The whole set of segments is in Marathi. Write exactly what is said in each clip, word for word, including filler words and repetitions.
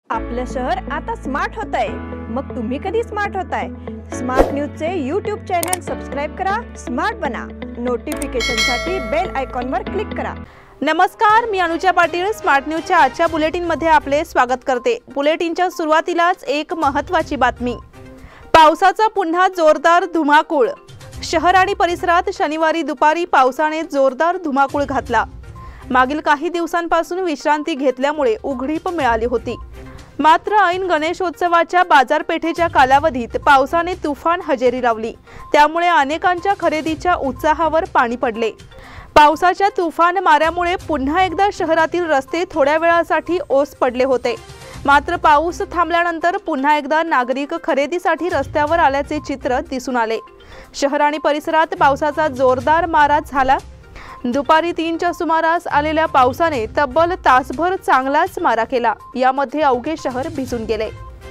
आपलं शहर आता स्मार्ट होत आहे। मग तुम्ही कधी स्मार्ट होताय? स्मार्ट न्यूजचे यूट्यूब चॅनल सबस्क्राइब करा, स्मार्ट बना। नोटिफिकेशनसाठी बेल आयकॉनवर क्लिक करा। नमस्कार, मी अनुजा पाटील स्मार्ट न्यूजच्या आजच्या बुलेटिनमध्ये आपले स्वागत करते। बुलेटिनच्या सुरुवातीलाच एक महत्त्वाची बातमी। पावसाचा पुन्हा जोरदार धुमाकूळ। शहर आणि परिसरात शनिवारी दुपारी पावसाने जोरदार धुमाकूळ घातला। मागील काही दिवसांपासून विश्रांती घेतल्यामुळे उघडीप मिळाली होती। मात्र ऐन गणेशोत्सवाच्या बाजारपेठेच्या कालावधीत पावसाने तुफान हजेरी लावली, त्यामुळे अनेकांच्या खरेदीच्या उत्साहावर पाणी पडले। पावसाच्या तुफान माऱ्यामुळे पुन्हा एकदा शहरातील रस्ते थोड्या वेळासाठी ओस पडले होते। मात्र पाऊस थांबल्यानंतर पुन्हा एकदा नागरिक खरेदीसाठी रस्त्यावर आल्याचे चित्र दिसून आले। शहर आणि परिसरात पावसाचा जोरदार मारा झाला। दुपारी तीनच्या सुमारास आलेल्या पावसाने तब्बल तासभर चांगलाच मारा केला। यामध्ये अवघे शहर भिजून गेले।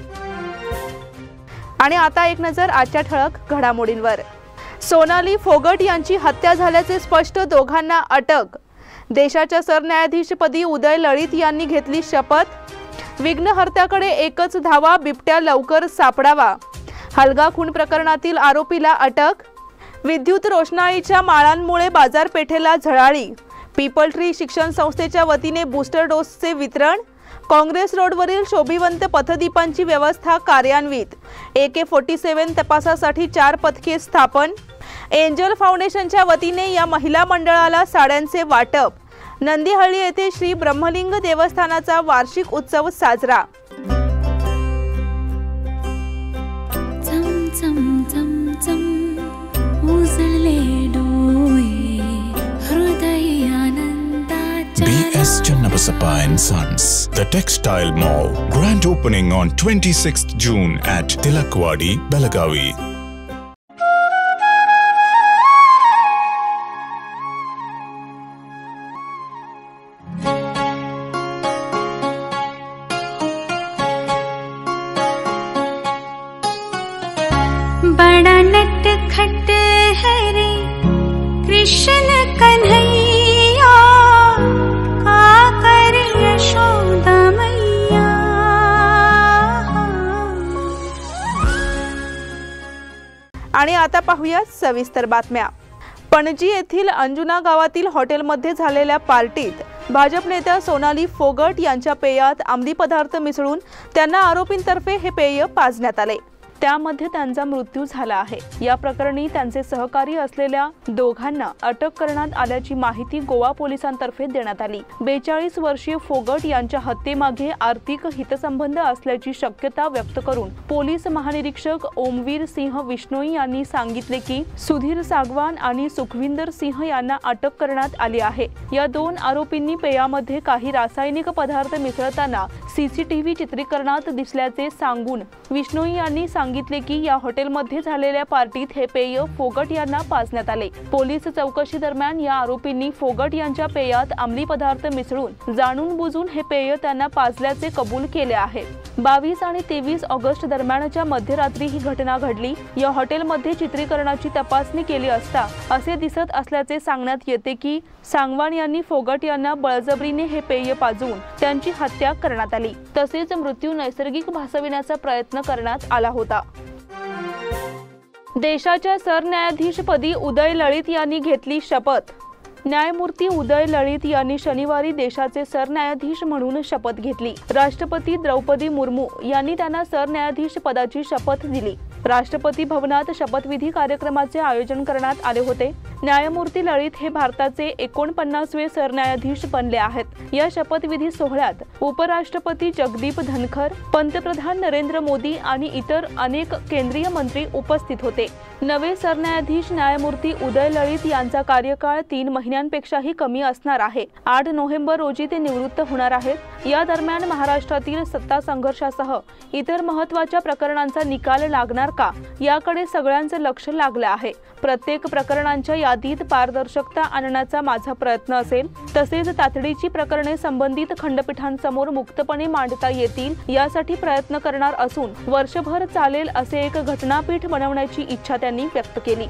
आणि आता एक नजर आजच्या ठळक घडामोडींवर। सोनाली फोगट यांची हत्या झाल्याचे स्पष्ट, दोघांना अटक। देशाच्या सरन्यायाधीशपदी उदय लळित यांनी घेतली शपथ। विघ्नहर्त्याकडे एकच धावा, बिबट्या लवकर सापडावा। हलगा खून प्रकरणातील आरोपीला अटक। विद्युत रोषणाईच्या माळांमुळे बाजारपेठेला झळाळी। पीपल ट्री शिक्षण संस्थेच्या वतीने बूस्टर डोसचे वितरण। काँग्रेस रोडवरील शोभिवंत पथदीपांची व्यवस्था कार्यान्वित। ए के फोर्टी सेवन तपासासाठी चार पथके स्थापन। एंजल फाउंडेशनच्या वतीने या महिला मंडळाला साड्यांचे वाटप। नंदीहळ्ळी येथे श्री ब्रह्मलिंग देवस्थानाचा वार्षिक उत्सव साजरा। B S Channabasappa and Sons, The Textile Mall, grand opening on twenty-sixth June at Tilakwadi, Belagavi. बड़ा नटखट है रे कृष्ण कन्हैया, का कर यशोदा मैया। आणि आता पाहूया सविस्तर बातम्या। पणजी येथील अंजुना गावातील हॉटेलमध्ये झालेल्या पार्टीत भाजप नेत्या सोनाली फोगट यांच्या पेयात अंमली पदार्थ मिसळून त्यांना आरोपींतर्फे हे पेय पाजण्यात आले। त्यामध्ये त्यांचा मृत्यू झाला आहे। या प्रकरणी त्यांचे सहकारी असलेल्या दोघांना अटक करण्यात आल्याची माहिती गोवा पोलिसांतर्फे देण्यात आली। बेचाळीस वर्षीय फोगट यांच्या हत्येमागे आर्थिक हितसंबंध असल्याची शक्यता व्यक्त करून पोलीस महानिरीक्षक ओमवीर सिंह विष्णोई यांनी सांगितले की सुधीर सागवान आणि सुखविंदर सिंह यांना अटक करण्यात आली आहे। या दोन आरोपींनी पेयामध्ये काही रासायनिक पदार्थ मिसळताना सीसीटीव्ही चित्रीकरणात दिसल्याचे सांगून विष्णोई यांनी सांगितले की या हॉटेलमध्ये झालेल्या पार्टीत हे पेय फोगट यांना पाजण्यात आले। पोलीस चौकशी दरम्यान या आरोपींनी फोगट यांच्या पेयात अंमली पदार्थ मिसळून जाणून बुजून हे पेय त्यांना पाजल्याचे कबूल केले आहे। बावीस आणि तेवीस ऑगस्ट दरम्यानच्या मध्यरात्री ही घटना घडली। या हॉटेलमध्ये चित्रीकरणाची तपासणी केली असता असे दिसत असल्याचे सांगण्यात येते की सांगवान यांनी फोगट यांना बळजबरीने हे पेय पाजून त्यांची हत्या करण्यात आली, तसेच मृत्यू नैसर्गिक भासविण्याचा प्रयत्न करण्यात आला होता। देशाच्या सरन्यायाधीशपदी उदय लळित यांनी घेतली शपथ। न्यायमूर्ती उदय लळित यांनी शनिवारी देशाचे सरन्यायाधीश म्हणून शपथ घेतली। राष्ट्रपती द्रौपदी मुर्मू यांनी त्यांना सरन्यायाधीश पदाची शपथ दिली। राष्ट्रपती भवनात शपथविधी कार्यक्रमाचे आयोजन करण्यात आले होते। न्यायमूर्ती लळित हे भारताचे एकोणपन्नासवे सरन्यायाधीश बनले आहेत। या शपथविधी सोहळ्यात उपराष्ट्रपती जगदीप धनखर, पंतप्रधान नरेंद्र मोदी आणि इतर अनेक केंद्रीय मंत्री उपस्थित होते। नवे सरन्यायाधीश न्यायमूर्ती उदय लळित यांचा कार्यकाळ तीन महिन्यांपेक्षाही कमी असणार आहे। आठ नोव्हेंबर रोजी ते निवृत्त होणार आहेत। या दरम्यान महाराष्ट्रातील सत्ता संघर्षासह इतर महत्त्वाच्या प्रकरणांचा निकाल लागणार का, याकडे सगळ्यांचे लक्ष लागले आहे। प्रत्येक प्रकरणांच्या यादीत पारदर्शकता आणण्याचा माझा प्रयत्न असेल, तसेच तातडीची प्रकरणे संबंधित खंडपीठांसमोर मुक्तपणे मांडता येतील यासाठी प्रयत्न करणार असून वर्षभर चालेल असे एक घटनापीठ बनवण्याची इच्छा त्यांनी व्यक्त केली।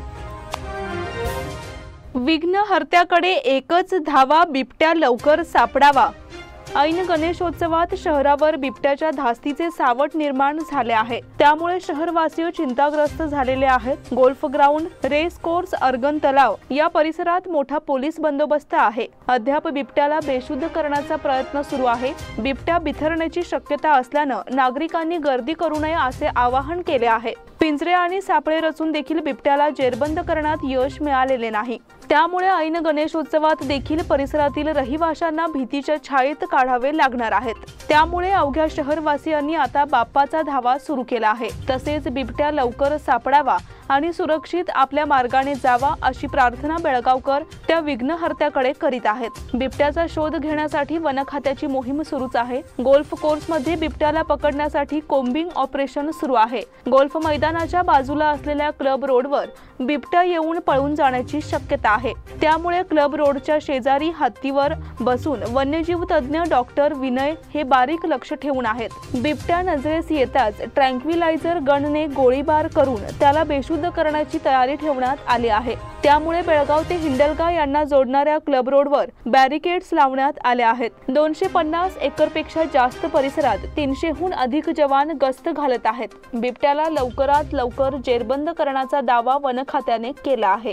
विघ्नहर्त्याकडे एकच धावा, बिबट्या लवकर सापडावा। ऐन गणेशोत्सवात शहरावर बिबट्याच्या धास्तीचे सावट निर्माण झाले आहे, त्यामुळे शहरवासीय चिंताग्रस्त झालेले आहेत। गोल्फ ग्राउंड, रेस कोर्स, अर्गन तलाव या परिसरात मोठा पोलीस बंदोबस्त आहे। अद्याप बिबट्याला बेशुद्ध करण्याचा प्रयत्न सुरू आहे। बिबट्या बिथरण्याची शक्यता असल्यानं नागरिकांनी गर्दी करू नये असे आवाहन केले आहे। पिंजरे आणि सापळे रचून देखील बिबट्याला जेरबंद करण्यात यश मिळालेले नाही, त्यामुळे ऐन गणेशोत्सवात देखील परिसरातील रहिवाशांना भीतीच्या छायेत काढावे लागणार आहेत। त्यामुळे अवघ्या शहरवासियांनी आता बाप्पाचा धावा सुरू केला आहे। तसेच बिबट्या लवकर सापडावा आणि सुरक्षित आपल्या मार्गाने जावा अशी प्रार्थना बेळगावकर त्या विघ्नहर्त्याकडे करीत आहेत। बिबट्याचा शोध घेण्यासाठी वन खात्याची मोहीम सुरूच आहे। गोल्फ कोर्समध्ये बिबट्याला पकडण्यासाठी कोम्बिंग ऑपरेशन सुरू आहे। गोल्फ मैदानाच्या बाजूला असलेल्या क्लब रोडवर बिबट्या येऊन पळून जाण्याची शक्यता आहे, त्यामुळे क्लब रोडच्या शेजारी हत्तीवर बसून वन्यजीव तज्ञ डॉक्टर विनय हे बारीक लक्ष ठेवून आहेत। बिबट्या नजरेस येताच ट्रँक्विलायझर गनने गोळीबार करून त्याला बेशुद्ध करण्याची तयारी ठेवण्यात आली आहे। त्यामुळे बेळगाव ते हिंडलगा यांना जोडणाऱ्या क्लब रोडवर बॅरिकेड्स लावण्यात आले आहेत। दोनशे पन्नास एकरपेक्षा जास्त परिसरात तीनशेहून अधिक जवान गस्त घालत आहेत। बिबट्याला लवकरात लवकर जेरबंद करण्याचा दावा वन खात्याने केला आहे।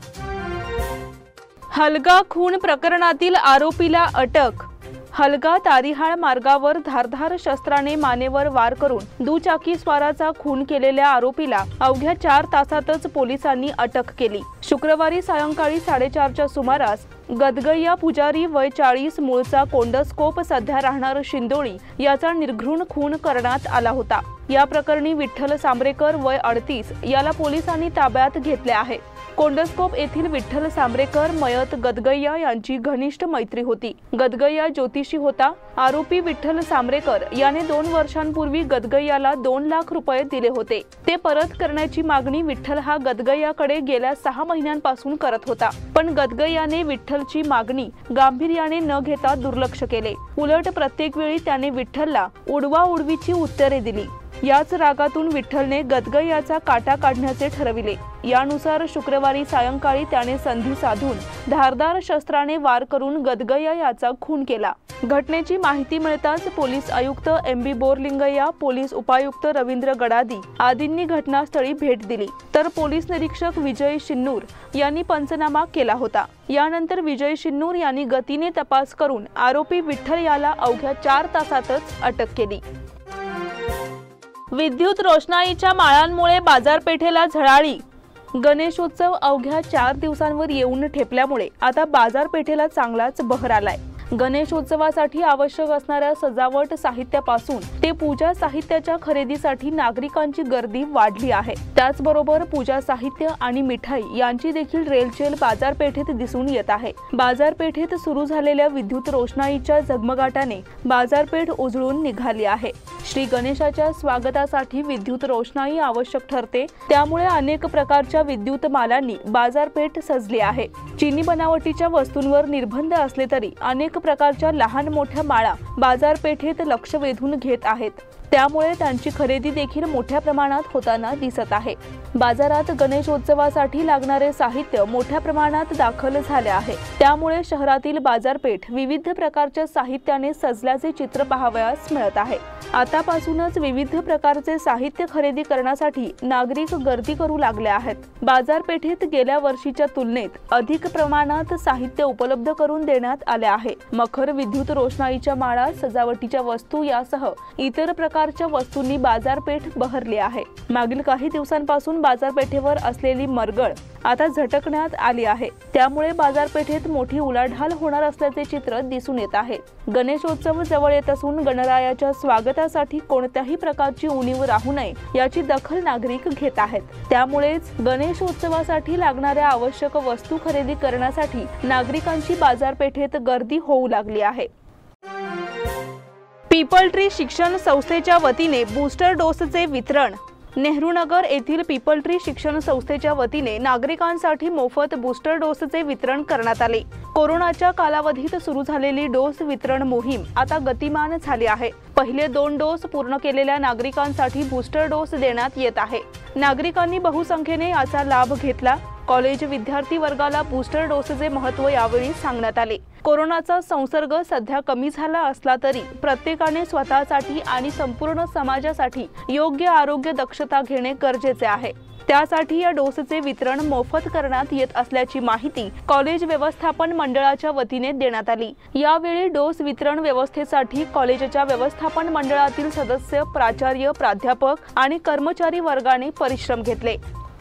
हलगा खून प्रकरणातील आरोपीला अटक। हलगा तारिहाळ मार्गावर धारधार शस्त्राने मानेवर वार करून दुचाकी स्वाराचा खून केलेल्या आरोपीला अवघ्या चार तासातच पोलिसांनी अटक केली। शुक्रवारी सायंकाळी साडेचारच्या सुमारास गदगय्या पुजारी वय चाळीस मूळचा कोंडस्कोप सध्या राहणार शिंदोळी याचा निर्घृण खून करण्यात आला होता। या प्रकरणी विठ्ठल सांबरेकर वय अडतीस याला पोलिसांनी ताब्यात घेतले आहे। कोंडस्कोप येथील विठ्ठल सांबरेकर मयत गदगय्या यांची घनिष्ठ मैत्री होती। गदगय्या ज्योतिषी होता। आरोपी विठ्ठल सांबरेकर याने दोन वर्षांपूर्वी गदगय्याला दोन लाख रुपये दिले होते। ते परत करण्याची मागणी विठ्ठल हा गदगय्याकडे गेल्या सहा महिन्यांपासून करत होता, पण गदगय्याने विठ्ठलची मागणी गांभीर्याने न घेता दुर्लक्ष केले। उलट प्रत्येक वेळी त्याने विठ्ठलला उडवा उडवीची उत्तरे दिली। याच रागातून विठ्ठलने गदगय्याचा काटा काढण्याचे ठरविले। यानुसार शुक्रवारी सायंकाळी त्याने संधी साधून धारदार शस्त्राने वार करून गदगय्या याचा खून केला। घटनेची माहिती मिळताच पोलीस आयुक्त एम बी बोरलिंगय्या, पोलीस उपायुक्त रवींद्र गडादी आदींनी घटनास्थळी भेट दिली, तर पोलीस निरीक्षक विजय शिन्नूर यांनी पंचनामा केला होता। यानंतर विजय शिन्नूर यांनी गतीने तपास करून आरोपी विठ्ठल याला अवघ्या चार तासातच अटक केली। विद्युत रोषणाईच्या माळांमुळे बाजारपेठेला झळाळी। गणेशोत्सव अवघ्या चार दिवसांवर येऊन ठेपल्यामुळे आता बाजारपेठेला चांगलाच बहर आलाय। गणेशोत्सवासाठी आवश्यक असणाऱ्या सजावट साहित्यापासून ते पूजा साहित्याच्या खरेदीसाठी नागरिकांची गर्दी वाढली आहे। त्याचबरोबर पूजा साहित्य आणि मिठाई यांची देखील रेलचेल बाजारपेठेत दिसून येत आहे। बाजारपेठेत सुरू झालेल्या विद्युत रोषणाईच्या झगमगाटाने बाजारपेठ उजळून निघाली आहे। श्री गणेशाच्या स्वागतासाठी विद्युत रोषणाई आवश्यक ठरते, त्यामुळे अनेक प्रकारच्या विद्युत मालांनी बाजारपेठ सजली आहे। चीनी बनावटीच्या वस्तूंवर निर्बंध असले तरी अनेक प्रकारच्या लहान मोठ्या माळा बाजारपेठेत लक्ष वेधून घेत आहेत, त्यामुळे त्यांची खरेदी देखील मोठ्या प्रमाणात होताना दिसत आहे। बाजारात गणेशोत्सवासाठी लागणारे साहित्य मोठ्या प्रमाणात दाखल झाले आहे, त्यामुळे शहरातील बाजारपेठ विविध प्रकारच्या साहित्याने सजल्याचे चित्र पाहावयास मिळत आहे। आतापासूनच विविध प्रकारचे साहित्य खरेदी करण्यासाठी नागरिक गर्दी करू लागले आहेत। बाजारपेठेत गेल्या वर्षीच्या तुलनेत अधिक प्रमाणात साहित्य उपलब्ध करून देण्यात आले आहे। मखर, विद्युत रोषणाईच्या माळा, सजावटीच्या वस्तू यासह इतर प्रकारच्या वस्तूंनी बाजारपेठ बहरली आहे। मागील काही दिवसांपासून बाजारपेठेवर असलेली मरगळ आता झटकण्यात आली आहे, त्यामुळे बाजारपेठेत मोठी उलाढाल होणार असल्याचे चित्र दिसून येत आहे। गणेशोत्सव जवळ येत असून गणरायाच्या स्वागतासाठी कोणत्याही प्रकारची उणीव राहू नये याची दखल नागरिक घेत आहेत, त्यामुळेच गणेशोत्सवासाठी लागणाऱ्या आवश्यक वस्तू खरेदी करण्यासाठी नागरिकांची बाजारपेठेत गर्दी होऊ लागली आहे। पीपल ट्री शिक्षण संस्थेच्या वतीने बूस्टर डोसचे वितरण। नेहरूनगर येथील पीपल ट्री शिक्षण संस्थेच्या वतीने नागरिकांसाठी मोफत बूस्टर डोसचे वितरण करण्यात आले। कोरोनाच्या कालावधीत सुरू झालेली डोस वितरण मोहीम आता गतिमान झाली आहे। पहिले दोन डोस पूर्ण केलेल्या नागरिकांसाठी बूस्टर डोस देण्यात येत आहे। नागरिकांनी बहुसंख्येने याचा लाभ घेतला। कॉलेज विद्यार्थी वर्गाला बूस्टर डोसचे महत्त्व यावेळी सांगण्यात आले। कोरोनाचा संसर्ग सध्या कमी झाला असला तरी प्रत्येकाने स्वतःसाठी आणि संपूर्ण समाजासाठी योग्य आरोग्य दक्षता घेणे गरजेचे आहे। त्यासाठी या डोसचे वितरण मोफत करण्यात येत असल्याची माहिती कॉलेज व्यवस्थापन मंडळाच्या वतीने देण्यात आली। यावेळी डोस वितरण व्यवस्थेसाठी कॉलेजच्या व्यवस्थापन मंडळातील सदस्य, प्राचार्य, प्राध्यापक आणि कर्मचारी वर्गाने परिश्रम घेतले।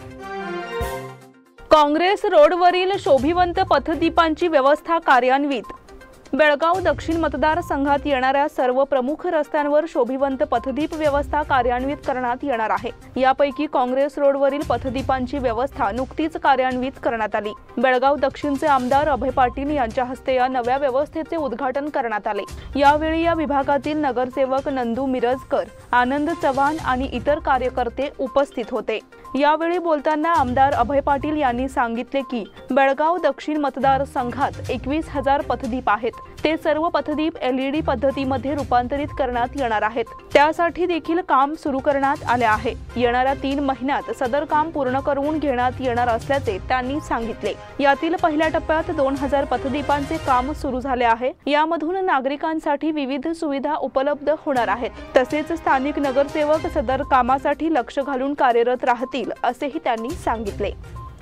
काँग्रेस रोडवरील शोभिवंत पथदीपांची व्यवस्था कार्यान्वित। बेळगाव दक्षिण मतदारसंघात येणाऱ्या सर्व प्रमुख रस्त्यांवर शोभिवंत पथदीप व्यवस्था कार्यान्वित करण्यात येणार आहे। यापैकी काँग्रेस रोडवरील पथदीपांची व्यवस्था नुकतीच कार्यान्वित करण्यात आली। बेळगाव दक्षिणचे आमदार अभय पाटील यांच्या हस्ते या नव्या व्यवस्थेचे उद्घाटन करण्यात आले। यावेळी या विभागातील नगरसेवक नंदू मिरजकर, आनंद चव्हाण आणि इतर कार्यकर्ते उपस्थित होते। यावेळी बोलताना आमदार अभय पाटील यांनी सांगितले की बेळगाव दक्षिण मतदारसंघात एकवीस हजार पथदीप आहेत। ते सर्व पथदीप एलईडी पद्धतीमध्ये रूपांतरित करण्यात येणार आहेत। त्यासाठी देखील काम सुरू करण्यात आले आहे। येणाऱ्या तीन महिन्यात सदर काम पूर्ण करून घेण्यात येणार असल्याचे त्यांनी सांगितले। यातील पहिल्या टप्प्यात दोन हजार पथदीपांचे काम सुरू झाले आहे। यामधून नागरिकांसाठी विविध सुविधा उपलब्ध होणार आहेत। तसेच स्थानिक नगरसेवक सदर कामासाठी लक्ष घालून कार्यरत राहतील असेही त्यांनी सांगितले।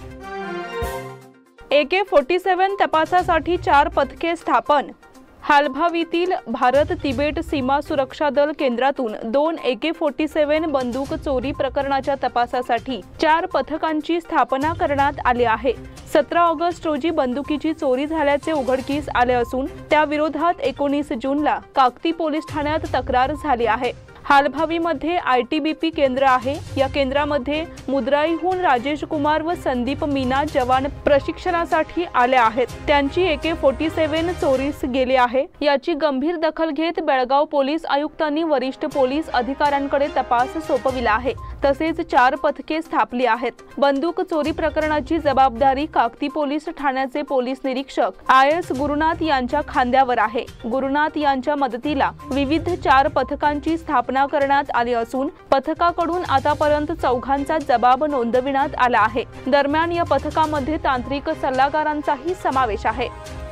ए के सत्तेचाळीस तपासासाठी चार पथके स्थापन। हालभावीतील भारत तिबेट सीमा सुरक्षा दल केंद्रातून दोन ए के सत्तेचाळीस बंदूक चोरी प्रकरणाच्या तपासासाठी चार पथकांची स्थापना करण्यात आली आहे। सतरा ऑगस्ट रोजी बंदुकीची चोरी झाल्याचे उघडकीस आले असून त्या विरोधात एकोणीस जूनला काकती पोलीस ठाण्यात तक्रार झाली आहे। हालभावीमध्ये आय टी बी पी केंद्र आहे। या केंद्रामध्ये मुद्राईहून राजेश कुमार व संदीप मीना जवान प्रशिक्षणासाठी आले आहेत। त्यांची ए के सत्तेचाळीस चोरीस गेली आहे। याची गंभीर दखल घेत बेळगाव पोलीस आयुक्तांनी वरिष्ठ पोलीस अधिकाऱ्यांकडे तपास सोपविला आहे। तसेच चार पथके स्थापली आहेत। बंदूक चोरी प्रकरणाची जबाबदारी काकती पोलीस ठाण्याचे पोलीस निरीक्षक आय एस गुरुनाथ यांच्या खांद्यावर आहे। गुरुनाथ यांच्या मदतीला विविध चार पथकांची स्थापना करण्यात आली असून पथकाकडून आतापर्यंत चौघांचा जबाब नोंदविण्यात आला आहे। दरम्यान या पथकामध्ये तांत्रिक सल्लागारांचाही समावेश आहे।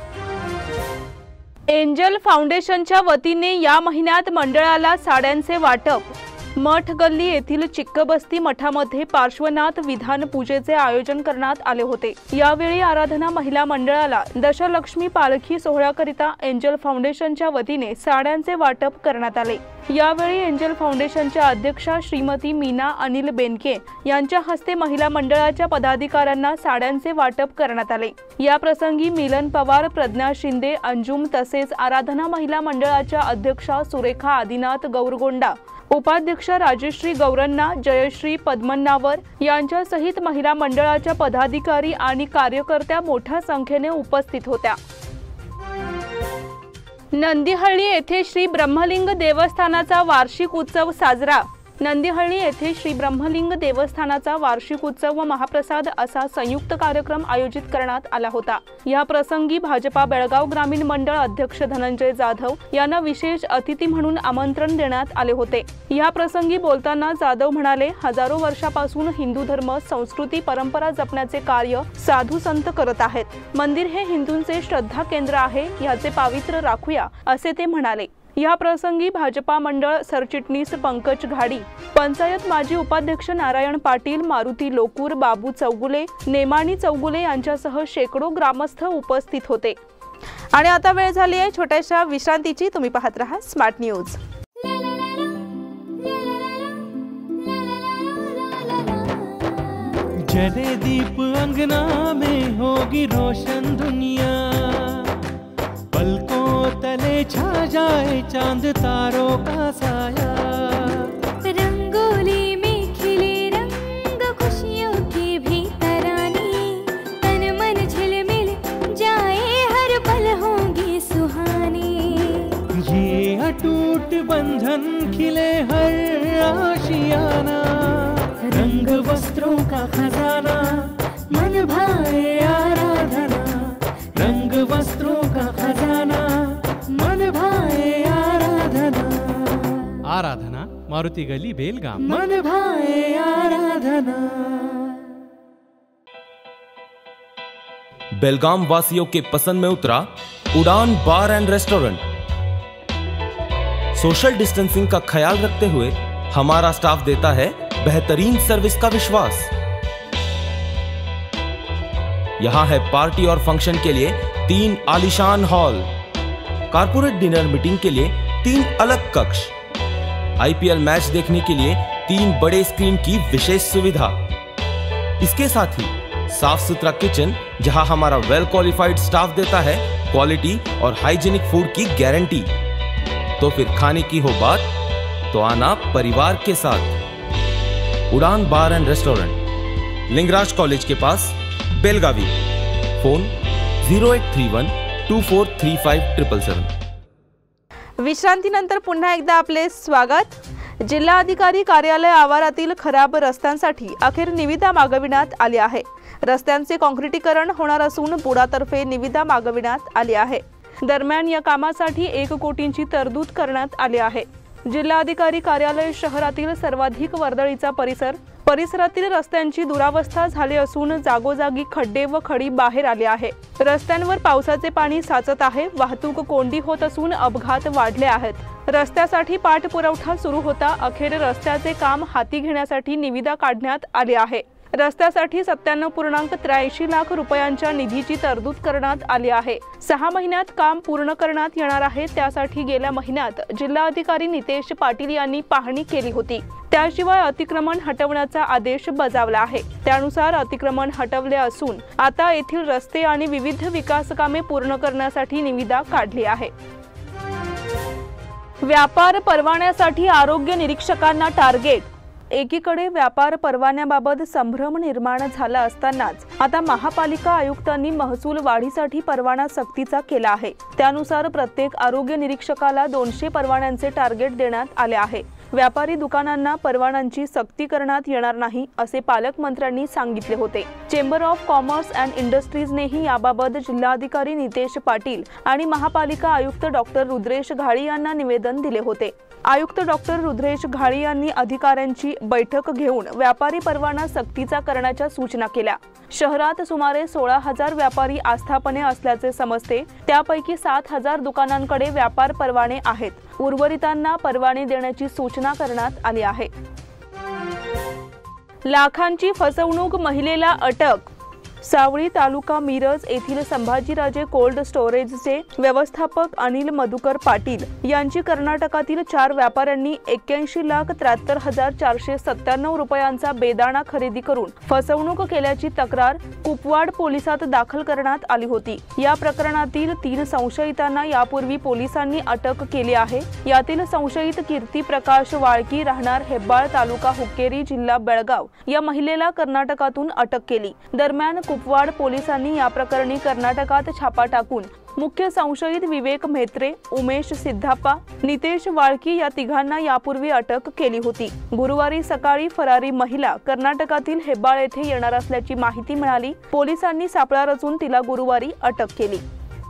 एंजल फाउंडेशनच्या वतीने या महिन्यात मंडळाला साड्यांचे वाटप। मठ गल्ली येथील चिक्कबस्ती मठामध्ये पार्श्वनाथ विधान पूजेचे आयोजन करण्यात आले होते। यावेळी आराधना महिला मंडळाला दशलक्ष्मी पालखी सोहळ्याकरिता एंजल फाउंडेशनच्या वतीने साड्यांचे वाटप करण्यात आले। यावेळी एंजल फाउंडेशनच्या अध्यक्षा श्रीमती मीना अनिल बेनके यांच्या हस्ते महिला मंडळाच्या पदाधिकाऱ्यांना साड्यांचे वाटप करण्यात आले। या प्रसंगी मिलन पवार, प्रज्ञा शिंदे, अंजुम तसेच आराधना महिला मंडळाच्या अध्यक्षा सुरेखा आदिनाथ गौरगोंडा, उपाध्यक्ष राजश्री गौरन्ना, जयश्री पद्मनावर यांच्या सहित महिला मंडळाच्या पदाधिकारी आणि कार्यकर्त्या मोठ्या संख्येने उपस्थित होत्या। नंदीहळ्ळी येथे श्री ब्रह्मलिंग देवस्थानाचा वार्षिक उत्सव साजरा। नंदीहळ्ळी येथे श्री ब्रह्मलिंग देवस्थानाचा वार्षिक उत्सव व महाप्रसाद असा संयुक्त कार्यक्रम आयोजित करण्यात आला होता। या प्रसंगी भाजपा बेळगाव ग्रामीण मंडळ अध्यक्ष धनंजय जाधव यांना विशेष अतिथी म्हणून आमंत्रण देण्यात आले होते। या प्रसंगी बोलताना जाधव म्हणाले, हजारो वर्षापासून हिंदू धर्म, संस्कृती, परंपरा जपण्याचे कार्य साधू संत करत आहेत। मंदिर हे हिंदूंचे श्रद्धा केंद्र आहे, याचे पावित्र्य राखूया असे ते म्हणाले। या प्रसंगी भाजपा मंडळ सरचिटणीस पंकज घाडी, पंचायत माजी उपाध्यक्ष नारायण पाटील, मारुती लोकूर, बाबू चौगुले, नेमाणी चौगुले यांच्यासह शेकडो ग्रामस्थ उपस्थित होते। आणि आता वेळ झाली आहे छोट्याशा विश्रांतीची। तुम्ही पाहत रहा स्मार्ट न्यूज। जले दीप अंगना में होगी रोशन दुनिया, पलकों तले छा जाए चांद तारों का साया। रंगोली में खिले रंग खुशियों की भी तरानी, तन मन झिलमिल जाए हर पल होंगी सुहानी। ये अटूट बंधन खिले हर आशियाना, रंग वस्त्रों का खजाना मन भाए आराधना। रंग वस्त्रों का खजाना मन भाए आराधना। आराधना मारुती गली बेलगाम। मन भाए आराधना। बेलगाम वासियों के पसंद में उतरा Udaan bar and restaurant. Social distancing का ख्याल रखते हुए हमारा स्टाफ देता है बेहतरीन सर्विस का विश्वास। यहां है पार्टी और फंक्शन के लिए तीन आलीशान हॉल, कारपोरेट डिनर मीटिंग के लिए तीन अलग कक्ष, आईपीएल मैच देखने के लिए तीन बड़े स्क्रीन की विशेष सुविधा। इसके साथ ही साफ सुथरा किचन जहां हमारा वेल क्वालिफाइड स्टाफ देता है क्वालिटी और हाइजीनिक फूड की गारंटी। तो फिर खाने की हो बात तो आना परिवार के साथ। Udaan bar and restaurant, Lingaraj college के पास, Belagavi. Phone zero eight three one two four three five triple seven. विश्रांतीनंतर पुन्हा एकदा आपले स्वागत। जिल्हाधिकारी कार्यालय आवारातील खराब रस्त्यांसाठी अखेर निविदा मागविण्यात आली आहे। रस्त्यांचे काँक्रिटीकरण होणार असून बुडातर्फे निविदा मागविण्यात आली आहे। दरम्यान या कामासाठी एक कोटींची तरतूद करण्यात आली आहे। जिल्हाधिकारी कार्यालय शहरातील सर्वाधिक वर्दळीचा परिसर, परिसरातील रस्त्यांची दुरावस्था झाली असून जागोजागी खड्डे व खडी बाहेर आले आहे। रस्त्यांवर पावसाचे पाणी साचत आहे, वाहतूक कोंडी होत असून अपघात वाढले आहेत। रस्त्यासाठी पाठपुरवठा सुरू होता, अखेर रस्त्याचे काम हाती घेण्यासाठी निविदा काढण्यात आली आहे। रस्त्यासाठी सत्त्याण्णव पूर्णांक त्र्याऐंशी लाख रुपयांच्या निधीची तरतूद करण्यात आली आहे। सहा महिन्यात काम पूर्ण करण्यात येणार आहे। त्यासाठी गेल्या महिन्यात जिल्हाधिकारी नितेश पाटील यांनी पाहणी केली होती। त्याशिवाय अतिक्रमण हटवण्याचा आदेश बजावला आहे। त्यानुसार अतिक्रमण हटवले असून आता येथील रस्ते आणि विविध विकास कामे पूर्ण करण्यासाठी निविदा काढली आहे। व्यापार परवान्यासाठी आरोग्य निरीक्षकांना टार्गेट। एकीकडे व्यापार परवान्याबाबत संभ्रम निर्माण झाला असतानाच आता महापालिका आयुक्तांनी महसूल वाढीसाठी परवाना सक्तीचा केला आहे। त्यानुसार प्रत्येक आरोग्य निरीक्षकाला दोनशे परवान्यांचे टार्गेट देण्यात आले आहे। व्यापारी दुकानांना परवान्यांची सक्ती करण्यात येणार नाही असे पालकमंत्र्यांनी सांगितले होते। चेंबर ऑफ कॉमर्स अँड इंडस्ट्रीजनेही याबाबत जिल्हाधिकारी नितेश पाटील आणि महापालिका आयुक्त डॉक्टर रुद्रेश घाळी यांना निवेदन दिले होते। आयुक्त डॉक्टर रुद्रेश घाळी यांनी अधिकाऱ्यांची बैठक घेऊन व्यापारी परवाना सक्तीचा करण्याच्या सूचना केल्या। शहरात सुमारे सोळा हजार व्यापारी आस्थापने असल्याचे समजते। त्यापैकी सात हजार दुकानांकडे व्यापार परवाने आहेत। उर्वरितांना परवाने देण्याची सूचना करण्यात आली आहे। लाखांची फसवणूक, महिलेला अटक। सावळी तालुका मिरज येथील संभाजीराजे कोल्ड स्टोरेजचे व्यवस्थापक अनिल मधुकर पाटील यांची कर्नाटकातील चार व्यापाऱ्यांनी एक्क्याऐंशी लाख त्र्याहत्तर हजार चारशे सत्त्याण्णव रुपयांचा बेदाणा खरेदी करून फसवणूक केल्याची तक्रार कुपवाड पोलिसात दाखल करण्यात आली होती। या प्रकरणातील तीन संशयितांना यापूर्वी पोलिसांनी अटक केली आहे। यातील संशयित कीर्ती प्रकाश वाळकी राहणार हेब्बाळ तालुका हुक्केरी जिल्हा बेळगाव या महिलेला कर्नाटकातून अटक केली। दरम्यान कुपवाड पोलिसांनी या प्रकरणी कर्नाटकात छापा टाकून मुख्य संशयित विवेक म्हेत्रे, उमेश सिद्धाप्पा, नितेश वाळकी या तिघांना यापूर्वी अटक केली होती। गुरुवारी सकाळी फरारी महिला कर्नाटकातील हेब्बाळ येथे येणार असल्याची माहिती मिळाली। पोलिसांनी सापळा रचून तिला गुरुवारी अटक केली।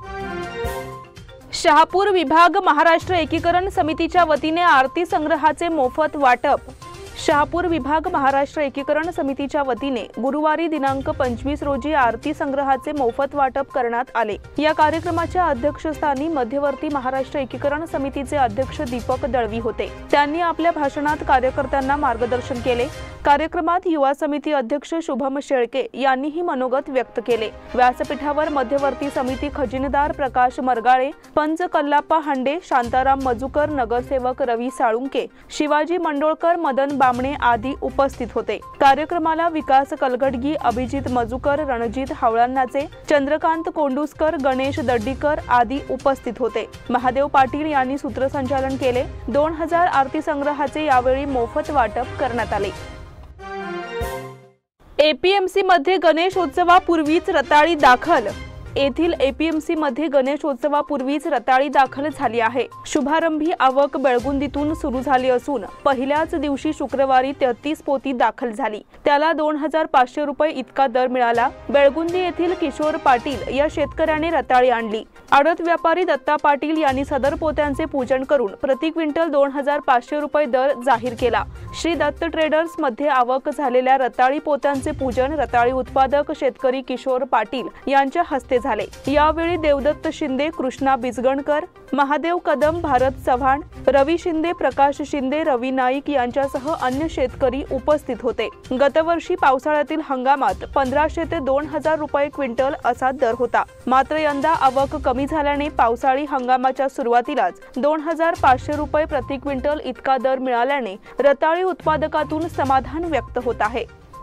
शहापूर विभाग महाराष्ट्र एकीकरण समितीच्या वतीने आरती संग्रहाचे मोफत वाटप। शहापूर विभाग महाराष्ट्र एकीकरण समितीच्या वतीने गुरुवारी दिनांक पंचवीस रोजी आरती संग्रहाचे मोफत वाटप करण्यात आले। या कार्यक्रमाच्या अध्यक्षस्थानी मध्यवर्ती महाराष्ट्र एकीकरण समितीचे अध्यक्ष दीपक दळवी होते। त्यांनी आपल्या भाषणात कार्यकर्त्यांना मार्गदर्शन केले। कार्यक्रमात युवा समिती अध्यक्ष शुभम शेळके यांनीही मनोगत व्यक्त केले। व्यासपीठावर मध्यवर्ती समिती खजिनदार प्रकाश मरगाळे, पंच कल्लाप्पा हांडे, शांताराम मजुकर, नगरसेवक रवी साळुंके, शिवाजी मंडोळकर, मदन बामणे आदी उपस्थित होते। कार्यक्रमाला विकास कलगडगी, अभिजित मजुकर, रणजित हावळांनाचे, चंद्रकांत कोंडुसकर, गणेश दड्डीकर आदी उपस्थित होते। महादेव पाटील यांनी सूत्रसंचालन केले। दोन हजार आरती संग्रहाचे यावेळी मोफत वाटप करण्यात आले। एपीएमसी मध्ये गणेश उत्सवापूर्वीच रताळी दाखल। येथील एपीएमसी मध्ये गणेशोत्सवापूर्वीच रताळी दाखल झाली आहे। शुभारंभी आवक बेळगुंदीतून सुरू झाली असून पहिल्याच दिवशी शुक्रवारी तेहतीस पोती दाखल झाली। त्याला दोन हजार पाचशे रुपये इतका दर मिळाला। बेळगुंदी येथील किशोर पाटील या शेतकऱ्याने रताळी आणली। आडत व्यापारी दत्ता पाटील यांनी सदर पोत्यांचे पूजन करून प्रति क्विंटल दोन हजार पाचशे रुपये दर जाहीर केला। श्री दत्त ट्रेडर्स मध्ये आवक झालेल्या रताळी पोत्यांचे पूजन रताळी उत्पादक शेतकरी किशोर पाटील यांच्या हस्ते झाले। यावेळी देवदत्त शिंदे, कृष्णा बिजगणकर, महादेव कदम, भारत चव्हाण, रवी शिंदे, प्रकाश शिंदे, रवी नाईक यांच्यासह अन्य शेतकरी उपस्थित होते। गतवर्षी पावसाळ्यातील हंगामात पंधराशे ते दोन हजार रुपये क्विंटल असा दर होता। मात्र यंदा आवक कमी झाल्याने पावसाळी हंगामाच्या सुरुवातीलाच दोन हजार पाचशे रुपये प्रति क्विंटल इतका दर मिळाल्याने रताळी उत्पादकातून समाधान व्यक्त होत आहे।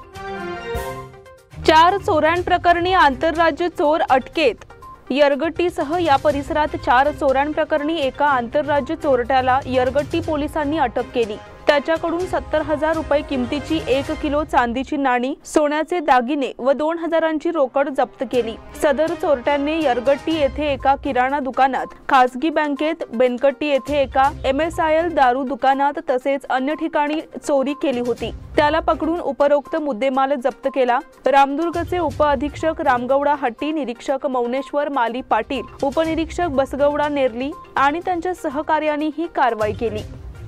चार चोऱ्यांप्रकरणी आंतरराज्य चोर अटकेत। यरगट्टीसह या परिसरात चार चोऱ्यांप्रकरणी एका आंतरराज्य चोरट्याला यरगट्टी पोलिसांनी अटक केली। त्याच्याकडून सत्तर हजार रुपये किमतीची एक किलो चांदीची नाणी, सोन्याचे दागिने व दोन हजारांची रोकड जप्त केली। सदर चोरट्यांनी यरगट्टी येथे एका किराणा दुकानात, खासगी बँकेत, बेनकट्टी येथे एका एम एस आय एल दारू दुकानात तसेच अन्य ठिकाणी चोरी केली होती। त्याला पकडून उपरोक्त मुद्देमाल जप्त केला। रामदुर्गचे उपअधीक्षक रामगौडा हट्टी, निरीक्षक मौनेश्वर माली पाटील, उपनिरीक्षक बसगौडा नेरली आणि त्यांच्या सहकार्यांनी ही कारवाई केली।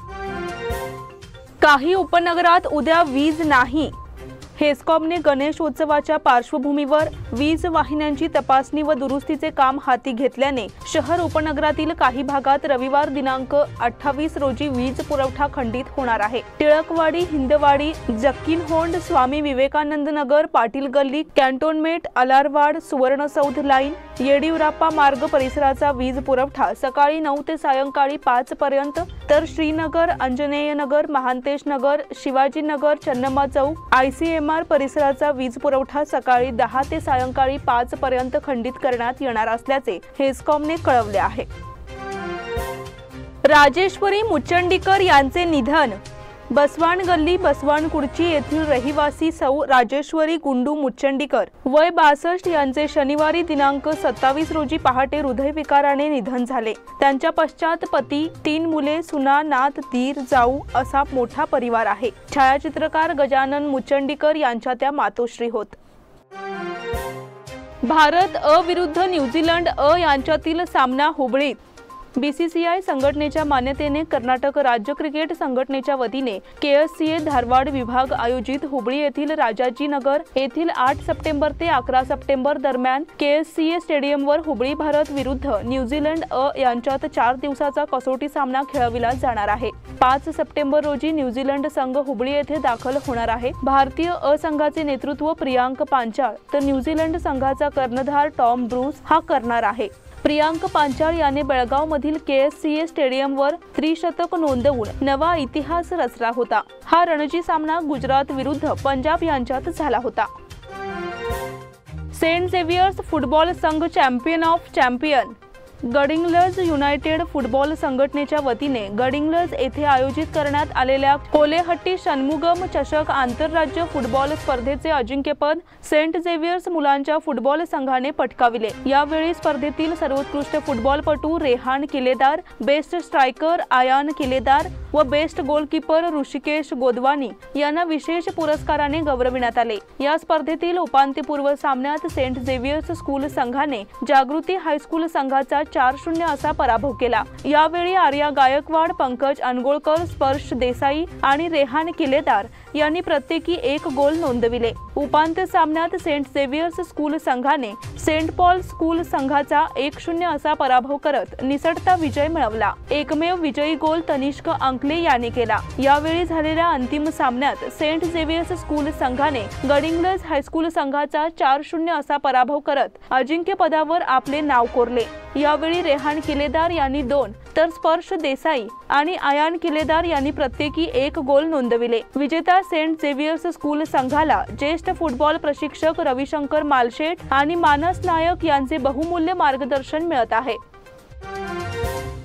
काही उपनगरात उद्या वीज नाही। हेस्कॉमने गणेशोत्सवाच्या पार्श्वभूमीवर वीज वाहिन्यांची तपासणी व दुरुस्तीचे काम हाती घेतल्याने शहर उपनगरातील काही भागात रविवार दिनांक अठ्ठावीस रोजी वीज पुरवठा खंडित होणार आहे। टिळकवाडी, हिंदवाडी, जक्किनहोंड, स्वामी विवेकानंद नगर, पाटील गल्ली, कॅन्टोन्मेंट, अलारवाड, सुवर्णसौध लाईन, येडियुराप्पा मार्ग परिसराचा वीज पुरवठा सकाळी नऊ ते सायंकाळी पाच पर्यंत, तर श्रीनगर, अंजनेय नगर, महांतेश नगर, शिवाजी नगर, चन्नम्मा चौक, आयसीएमआर परिसराचा वीज पुरवठा सकाळी दहा ते सायंकाळी पाच पर्यंत खंडित करण्यात येणार असल्याचे हेस्कॉमने कळवले आहे। राजेश्वरी मुचंडीकर यांचे निधन। बसवान गल्ली, बसवानकुर्ची येथील रहिवासी सौ राजेश्वरी गुंडू मुचंडीकर वय बासष्ट यांचे शनिवारी दिनांक सत्तावीस रोजी पहाटे हृदयविकाराने निधन झाले। त्यांच्या पश्चात पती, तीन मुले, सुना, नात, दीर, जाऊ असा मोठा परिवार आहे। छायाचित्रकार गजानन मुचंडीकर यांच्या त्या मातोश्री होत। भारत अ विरुद्ध न्यूझीलंड अ यांच्यातील सामना हुबळीत। बीसीसीआय संघटनेच्या मान्यतेने कर्नाटक राज्य क्रिकेट संघटनेच्या वतीने केएससीए धारवाड विभाग आयोजित हुबळी येथील राजाजी नगर येथील आठ सप्टेंबर ते अकरा सप्टेंबर दरम्यान केएससीए स्टेडियमवर हुबळी भारत विरुद्ध न्यूझीलंड अ यांच्यात चार दिवसाचा कसोटी सामना खेळविला जाणार आहे। पाच सप्टेंबर रोजी न्यूझीलंड संघ हुबळी येथे दाखल होणार आहे। भारतीय अ संघाचे नेतृत्व प्रियांक पांचाळ तर न्यूझीलंड संघाचा कर्णधार टॉम ब्रूस हा करणार आहे। प्रियांक पांचाळ याने बेळगाव मधील केएससीए स्टेडियमवर त्रिशतक नोंदवून नवा इतिहास रचला होता। हा रणजी सामना गुजरात विरुद्ध पंजाब यांच्यात झाला होता। सेंट झेवियर्स फुटबॉल संघ champion of champion. Gadhinglaj united football संघटनेच्या वतीने गडिंग्लज येथे आयोजित करण्यात आलेल्या कोलेहट्टी षण्मुगम चषक आंतरराज्य फुटबॉल स्पर्धेचे अजिंक्यपद सेंट झेवियर्स मुलांच्या फुटबॉल संघाने पटकाविले। यावेळी स्पर्धेतील सर्वोत्कृष्ट फुटबॉलपटू रेहान किलेदार, बेस्ट स्ट्रायकर आयान किलेदार व बेस्ट गोलकीपर ऋषिकेश गोदवानी यांना विशेष पुरस्काराने गौरविण्यात आले। या स्पर्धेतील उपांत्यपूर्व सामन्यात सेंट झेवियर्स स्कूल संघाने जागृती हायस्कूल संघाचा चार शून्य असा पराभव केला। यावेळी आर्या गायकवाड, पंकज अनगोळकर, स्पर्श देसाई आणि रेहान किलेदार यांनी प्रत्येकी एक गोल नोंदविले। उपांत्य सामन्यात सेंट झेवियर्स स्कूल संघाने सेंट पॉल स्कूल संघाचा एक शून्य असा पराभव करत निसटता विजय मिळवला। एकमेव विजयी गोल तनिष्क अंकले याने केला। यावेळी झालेल्या अंतिम सामन्यात सेंट झेवियर्स स्कूल संघाने गडिंग्लज हायस्कूल संघाचा चार शून्य असा पराभव करत अजिंक्यपदावर आपले नाव कोरले। यावेळी रेहान किलेदार यांनी दोन तर स्पर्श देसाई आणि आयान किलेदार यांनी प्रत्येकी एक गोल नोंदविले। विजेता सेंट झेवियर्स स्कूल संघाला ज्येष्ठ फुटबॉल प्रशिक्षक रविशंकर मालशेठ आणि मानस नायक यांचे बहुमूल्य मार्गदर्शन मिळत आहे।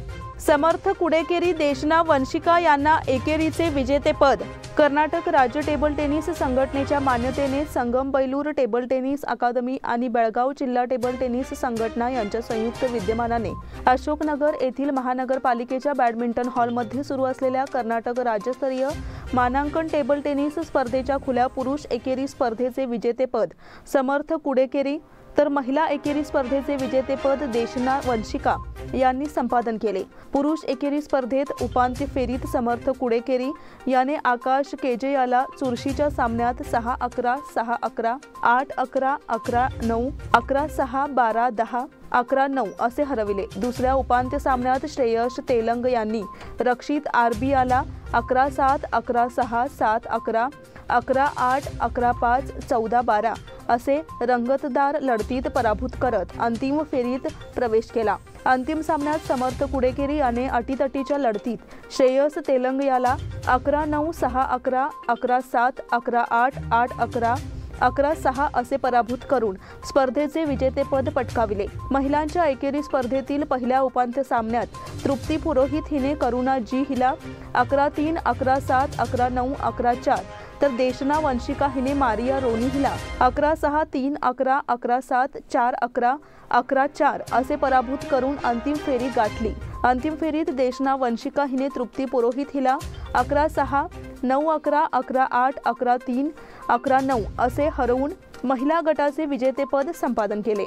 समर्थ कुडेकेरी देशना वंशिका यांना एकेरीचे विजेतेपद. कर्नाटक राज्य टेबल टेनिस संघटनेच्या मान्यतेने Sangam Bailur table tennis academy आणि बेळगाव जिल्हा टेबल टेनिस संघटना यांच्या संयुक्त विद्यमानाने अशोकनगर येथील महानगरपालिकेच्या बॅडमिंटन हॉलमध्ये सुरू असलेल्या कर्नाटक राज्यस्तरीय मानांकन टेबल टेनिस स्पर्धेच्या खुल्या पुरुष एकेरी स्पर्धेचे विजेतेपद समर्थ कुडेकेरी तर महिला एकेरी स्पर्धेचे विजेतेपद देशना वंशिका यांनी संपादन केले. पुरुष एकेरी स्पर्धेत उपांत्य फेरीत समर्थ कुडेकेरी याने आकाश केजे याला चुरशीच्या सामन्यात सहा अकरा सहा अकरा आठ अकरा अकरा नऊ अकरा सहा बारा दहा अकरा नऊ असे हरविले. दुसऱ्या उपांत्य सामन्यात श्रेयस तेलंग यांनी रक्षित आरबी याला अकरा सात अकरा सहा सात अकरा अकरा आठ अकरा पाच चौदा बारा असे रंगतदार लढतीत पराभूत करत अंतिम फेरीत प्रवेश केला. अंतिम सामन्यात समर्थ कुडेकेरी याने अटीतटीच्या लढतीत श्रेयस तेलंग याला अकरा नऊ सहा अकरा अकरा सात अकरा आठ आठ अकरा अकरा सहा असे पराभूत करून स्पर्धेचे विजेतेपद पटकाविले. महिलांच्या एकेरी स्पर्धेतील पहिल्या उपांत्य सामन्यात तृप्ती पुरोहित हिने करुणा जी हिला अकरा तीन अकरा सात अकरा नऊ अकरा चार तर देशना वंशिका हिने मारिया रोनी हिला अकरा सहा तीन अकरा अकरा सात चार अकरा अकरा चार असे पराभूत करून अंतिम फेरी गाठली. अंतिम फेरीत देशना वंशिका हिने तृप्ती पुरोहित हिला अकरा सहा नऊ अकरा अकरा आठ अकरा तीन अकरा नऊ असे हरवून महिला गटाचे विजेतेपद संपादन केले.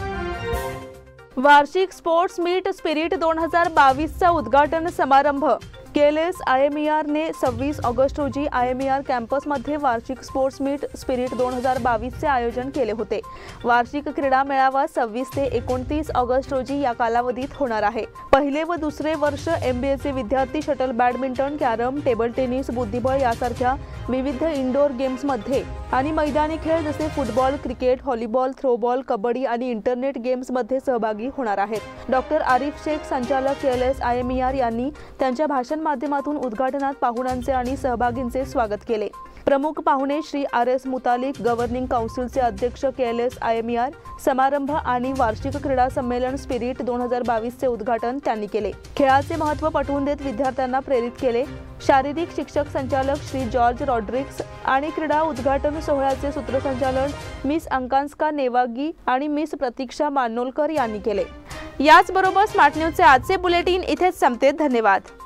वार्षिक स्पोर्ट्स मीट स्पिरिट दोन हजार बावीसचा उद्घाटन समारंभ. केएलएस आयएमईआर ने सव्वीस ऑगस्ट रोजी आयएमईआर कॅम्पसमध्ये वार्षिक स्पोर्ट्स मीट स्पिरिट दोन हजार बावीसचे आयोजन केले होते. वार्षिक क्रीडा मेळावा सव्वीस ते एकोणतीस ऑगस्ट रोजी या कालावधीत होणार आहे. पहिले व दुसरे वर्ष एमबीएचे विद्यार्थी shuttle badminton, carrom, table tennis, बुद्धिबळ यासारख्या विविध इंडोर गेम्समध्ये आणि मैदानी खेळ जसे football, cricket, volleyball, throwball, kabaddi आणि इंटरनेट गेम्समध्ये सहभागी होणार आहेत. डॉक्टर आरिफ शेख, संचालक केएलएस आयएमईआर यांनी त्यांच्या भाषण माध्यमातून उद्घाटनात पाहुण्यांचे आणि सहभागींचे स्वागत केले. प्रमुख पाहुणे Shri R S Mutalik, governing काउन्सिलचे अध्यक्ष केएलएस आयएमईआर, समारंभ आणि वार्षिक क्रीडा संमेलन स्पिरिट दोन हजार बावीसचे उद्घाटन त्यांनी केले. खेळाचे महत्त्व पटवून देत विद्यार्थ्यांना प्रेरित केले. शारीरिक शिक्षक संचालक श्री जॉर्ज रॉड्रिक्स आणि क्रीडा उद्घाटन सोहळ्याचे सूत्रसंचालन मिस अंकांस्का नेवागी आणि मिस प्रतीक्षा मानोलकर यांनी केले. याचबरोबर स्मार्ट न्यूजचे आजचे बुलेटिन इथेच संपते. धन्यवाद.